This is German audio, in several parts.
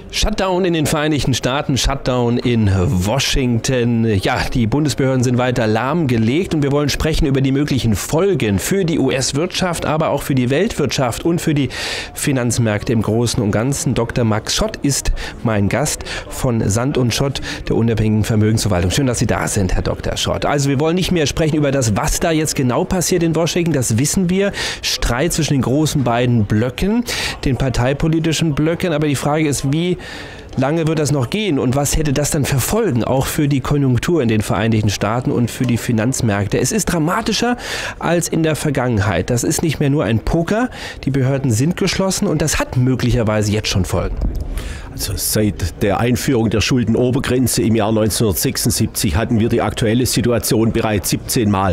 Shutdown in den Vereinigten Staaten, Shutdown in Washington. Ja, die Bundesbehörden sind weiter lahmgelegt und wir wollen sprechen über die möglichen Folgen für die US-Wirtschaft, aber auch für die Weltwirtschaft und für die Finanzmärkte im Großen und Ganzen. Dr. Max Schott ist mein Gast von Sand und Schott, der unabhängigen Vermögensverwaltung. Schön, dass Sie da sind, Herr Dr. Schott. Also wir wollen nicht mehr sprechen über das, was da jetzt genau passiert in Washington. Das wissen wir. Streit zwischen den großen beiden Blöcken, den parteipolitischen Blöcken. Aber die Frage ist, wie lange wird das noch gehen und was hätte das dann für Folgen, auch für die Konjunktur in den Vereinigten Staaten und für die Finanzmärkte? Es ist dramatischer als in der Vergangenheit. Das ist nicht mehr nur ein Poker. Die Behörden sind geschlossen und das hat möglicherweise jetzt schon Folgen. Also seit der Einführung der Schuldenobergrenze im Jahr 1976 hatten wir die aktuelle Situation bereits 17 Mal.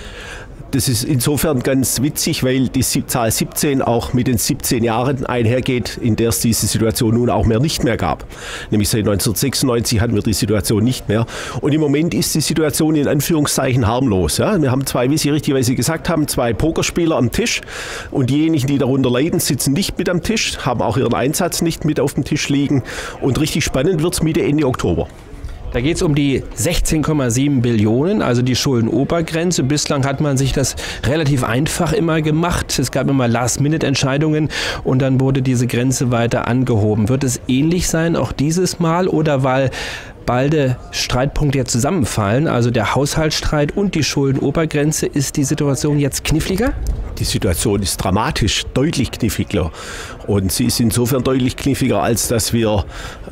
Das ist insofern ganz witzig, weil die Zahl 17 auch mit den 17 Jahren einhergeht, in der es diese Situation nun auch nicht mehr gab. Nämlich seit 1996 hatten wir die Situation nicht mehr. Und im Moment ist die Situation in Anführungszeichen harmlos. Ja? Wir haben zwei, wie Sie richtigerweise gesagt haben, zwei Pokerspieler am Tisch. Und diejenigen, die darunter leiden, sitzen nicht mit am Tisch, haben auch ihren Einsatz nicht mit auf dem Tisch liegen. Und richtig spannend wird es Mitte, Ende Oktober. Da geht es um die 16,7 Billionen, also die Schuldenobergrenze. Bislang hat man sich das relativ einfach immer gemacht. Es gab immer Last-Minute-Entscheidungen und dann wurde diese Grenze weiter angehoben. Wird es ähnlich sein, auch dieses Mal, oder weil beide Streitpunkte jetzt zusammenfallen, also der Haushaltsstreit und die Schuldenobergrenze, ist die Situation jetzt kniffliger? Die Situation ist dramatisch, deutlich kniffliger. Und sie ist insofern deutlich kniffiger, als dass wir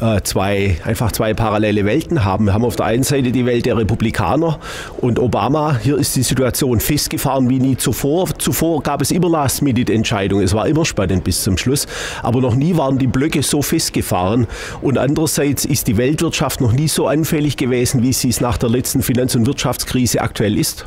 zwei parallele Welten haben. Wir haben auf der einen Seite die Welt der Republikaner und Obama. Hier ist die Situation festgefahren wie nie zuvor. Zuvor gab es immer Last-Minute-Entscheidungen. Es war immer spannend bis zum Schluss. Aber noch nie waren die Blöcke so festgefahren. Und andererseits ist die Weltwirtschaft noch nie so anfällig gewesen, wie sie es nach der letzten Finanz- und Wirtschaftskrise aktuell ist.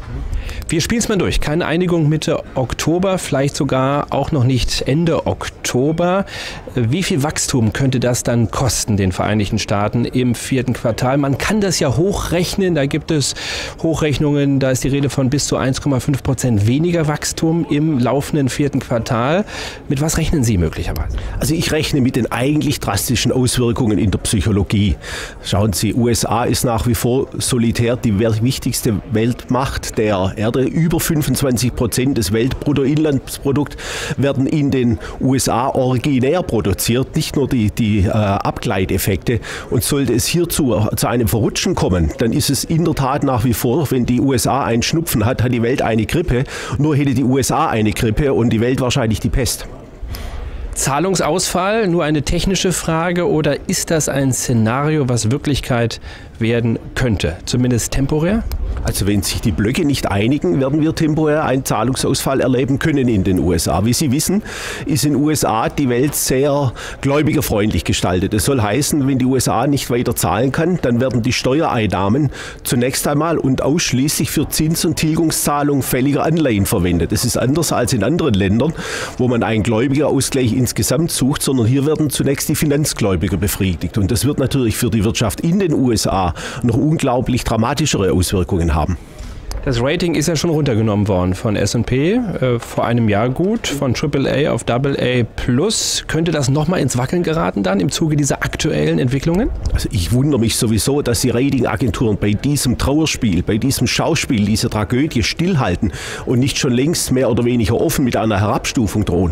Wir spielen es mal durch. Keine Einigung Mitte Oktober, vielleicht sogar auch noch nicht Ende Oktober. Wie viel Wachstum könnte das dann kosten, den Vereinigten Staaten im 4. Quartal? Man kann das ja hochrechnen. Da gibt es Hochrechnungen, da ist die Rede von bis zu 1,5% weniger Wachstum im laufenden 4. Quartal. Mit was rechnen Sie möglicherweise? Also ich rechne mit den eigentlich drastischen Auswirkungen in der Psychologie. Schauen Sie, USA ist nach wie vor solitär die wichtigste Weltmacht der Erde. Über 25% des Weltbruttoinlandsprodukts werden in den USA originär produziert, nicht nur die Abgleiteffekte. Und sollte es hierzu zu einem Verrutschen kommen, dann ist es in der Tat nach wie vor, wenn die USA einen Schnupfen hat, hat die Welt eine Grippe. Nur hätte die USA eine Grippe und die Welt wahrscheinlich die Pest. Zahlungsausfall, nur eine technische Frage, oder ist das ein Szenario, was Wirklichkeit werden könnte, zumindest temporär? Also wenn sich die Blöcke nicht einigen, werden wir temporär einen Zahlungsausfall erleben können in den USA. Wie Sie wissen, ist in den USA die Welt sehr gläubigerfreundlich gestaltet. Das soll heißen, wenn die USA nicht weiter zahlen kann, dann werden die Steuereinnahmen zunächst einmal und ausschließlich für Zins- und Tilgungszahlung fälliger Anleihen verwendet. Das ist anders als in anderen Ländern, wo man einen Gläubigerausgleich insgesamt sucht, sondern hier werden zunächst die Finanzgläubiger befriedigt. Und das wird natürlich für die Wirtschaft in den USA noch unglaublich dramatischere Auswirkungen haben. Das Rating ist ja schon runtergenommen worden von S&P vor einem Jahr gut, von AAA auf AA+. Könnte das nochmal ins Wackeln geraten dann im Zuge dieser aktuellen Entwicklungen? Also ich wundere mich sowieso, dass die Ratingagenturen bei diesem Trauerspiel, bei diesem Schauspiel, dieser Tragödie stillhalten und nicht schon längst mehr oder weniger offen mit einer Herabstufung drohen.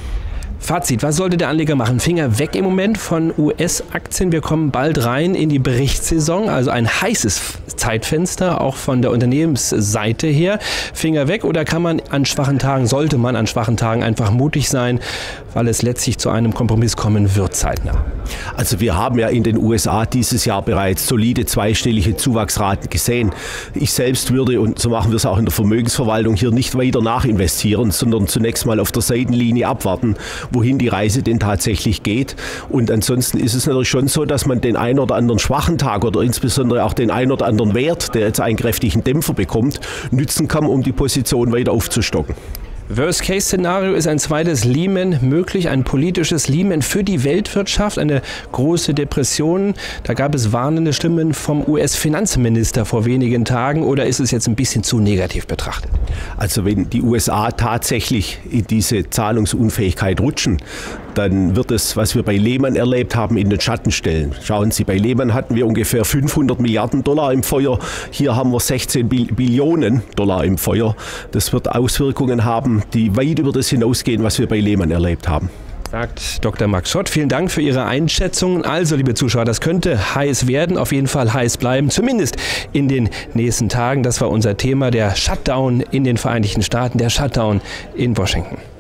Fazit, was sollte der Anleger machen? Finger weg im Moment von US-Aktien. Wir kommen bald rein in die Berichtssaison, also ein heißes Zeitfenster, auch von der Unternehmensseite her. Finger weg, oder kann man an schwachen Tagen, sollte man an schwachen Tagen einfach mutig sein, weil es letztlich zu einem Kompromiss kommen wird zeitnah? Also wir haben ja in den USA dieses Jahr bereits solide zweistellige Zuwachsraten gesehen. Ich selbst würde, und so machen wir es auch in der Vermögensverwaltung, hier nicht weiter nachinvestieren, sondern zunächst mal auf der Seitenlinie abwarten, wohin die Reise denn tatsächlich geht. Und ansonsten ist es natürlich schon so, dass man den einen oder anderen schwachen Tag oder insbesondere auch den einen oder anderen Wert, der jetzt einen kräftigen Dämpfer bekommt, nützen kann, um die Position weiter aufzustocken. Worst-Case-Szenario ist ein zweites Lehman möglich, ein politisches Lehman für die Weltwirtschaft, eine große Depression. Da gab es warnende Stimmen vom US-Finanzminister vor wenigen Tagen, oder ist es jetzt ein bisschen zu negativ betrachtet? Also wenn die USA tatsächlich in diese Zahlungsunfähigkeit rutschen, dann wird es, was wir bei Lehman erlebt haben, in den Schatten stellen. Schauen Sie, bei Lehman hatten wir ungefähr 500 Milliarden Dollar im Feuer. Hier haben wir 16 Billionen Dollar im Feuer. Das wird Auswirkungen haben, die weit über das hinausgehen, was wir bei Lehman erlebt haben. Sagt Dr. Max Schott. Vielen Dank für Ihre Einschätzungen. Also, liebe Zuschauer, das könnte heiß werden, auf jeden Fall heiß bleiben, zumindest in den nächsten Tagen. Das war unser Thema, der Shutdown in den Vereinigten Staaten, der Shutdown in Washington.